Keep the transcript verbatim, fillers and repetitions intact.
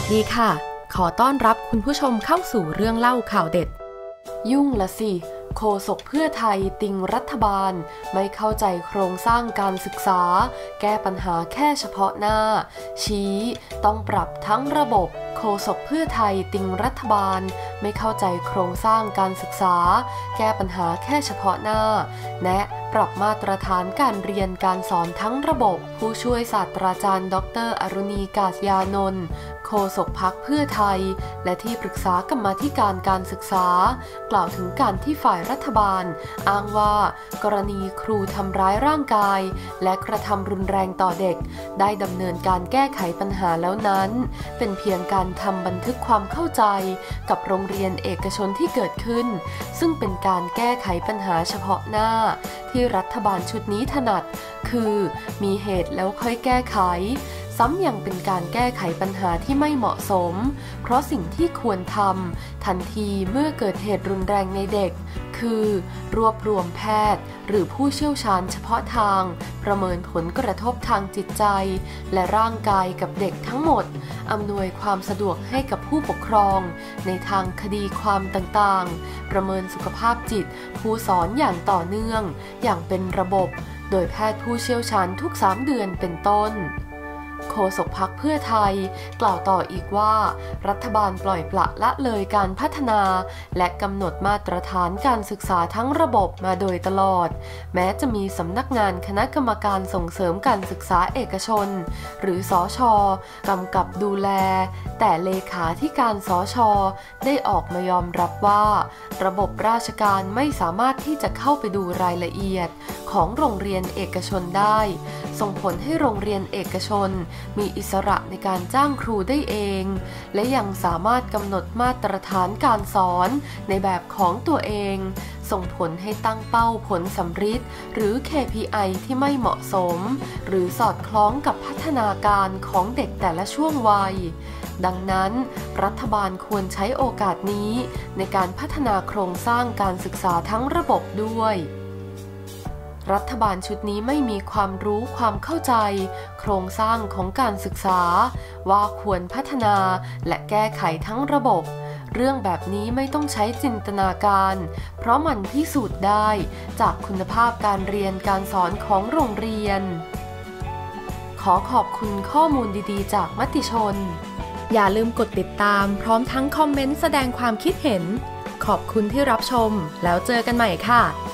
สดีค่ะขอต้อนรับคุณผู้ชมเข้าสู่เรื่องเล่าข่าวเด็ดยุ่งละสิโฆษกเพื่อไทยติงรัฐบาลไม่เข้าใจโครงสร้างการศึกษาแก้ปัญหาแค่เฉพาะหน้าชี้ต้องปรับทั้งระบบโฆษกเพื่อไทยติงรัฐบาลไม่เข้าใจโครงสร้างการศึกษาแก้ปัญหาแค่เฉพาะหน้าแนะปรับมาตรฐานการเรียนการสอนทั้งระบบผู้ช่วยศาสตราจารย์ดร.อรุณี กาษยานนท์โฆษกพรรคเพื่อไทยและที่ปรึกษากรรมาธิการการศึกษากล่าวถึงการที่ฝ่ายรัฐบาลอ้างว่ากรณีครูทำร้ายร่างกายและกระทำรุนแรงต่อเด็กได้ดำเนินการแก้ไขปัญหาแล้วนั้นเป็นเพียงการทำบันทึกความเข้าใจกับโรงเรียนเอกชนที่เกิดขึ้นซึ่งเป็นการแก้ไขปัญหาเฉพาะหน้าที่รัฐบาลชุดนี้ถนัดคือมีเหตุแล้วค่อยแก้ไขซ้ำยังเป็นการแก้ไขปัญหาที่ไม่เหมาะสมเพราะสิ่งที่ควรทำทันทีเมื่อเกิดเหตุรุนแรงในเด็กคือรวบรวมแพทย์หรือผู้เชี่ยวชาญเฉพาะทางประเมินผลกระทบทางจิตใจและร่างกายกับเด็กทั้งหมดอำนวยความสะดวกให้กับผู้ปกครองในทางคดีความต่างๆประเมินสุขภาพจิตผู้สอนอย่างต่อเนื่องอย่างเป็นระบบโดยแพทย์ผู้เชี่ยวชาญทุกสามเดือนเป็นต้นโฆษกพรรคเพื่อไทยกล่าวต่ออีกว่ารัฐบาลปล่อยปละละเลยการพัฒนาและกำหนดมาตรฐานการศึกษาทั้งระบบมาโดยตลอดแม้จะมีสำนักงานคณะกรรมการส่งเสริมการศึกษาเอกชนหรือสช.กำกับดูแลแต่เลขาธิการสช.ได้ออกมายอมรับว่าระบบราชการไม่สามารถที่จะเข้าไปดูรายละเอียดของโรงเรียนเอกชนได้ส่งผลให้โรงเรียนเอกชนมีอิสระในการจ้างครูได้เองและยังสามารถกำหนดมาตรฐานการสอนในแบบของตัวเองส่งผลให้ตั้งเป้าผลสำฤทธิ์หรือ เค พี ไอ ที่ไม่เหมาะสมหรือสอดคล้องกับพัฒนาการของเด็กแต่ละช่วงวัยดังนั้นรัฐบาลควรใช้โอกาสนี้ในการพัฒนาโครงสร้างการศึกษาทั้งระบบด้วยรัฐบาลชุดนี้ไม่มีความรู้ความเข้าใจโครงสร้างของการศึกษาว่าควรพัฒนาและแก้ไขทั้งระบบเรื่องแบบนี้ไม่ต้องใช้จินตนาการเพราะมันพิสูจน์ได้จากคุณภาพการเรียนการสอนของโรงเรียนขอขอบคุณข้อมูลดีๆจากมติชนอย่าลืมกดติดตามพร้อมทั้งคอมเมนต์แสดงความคิดเห็นขอบคุณที่รับชมแล้วเจอกันใหม่ค่ะ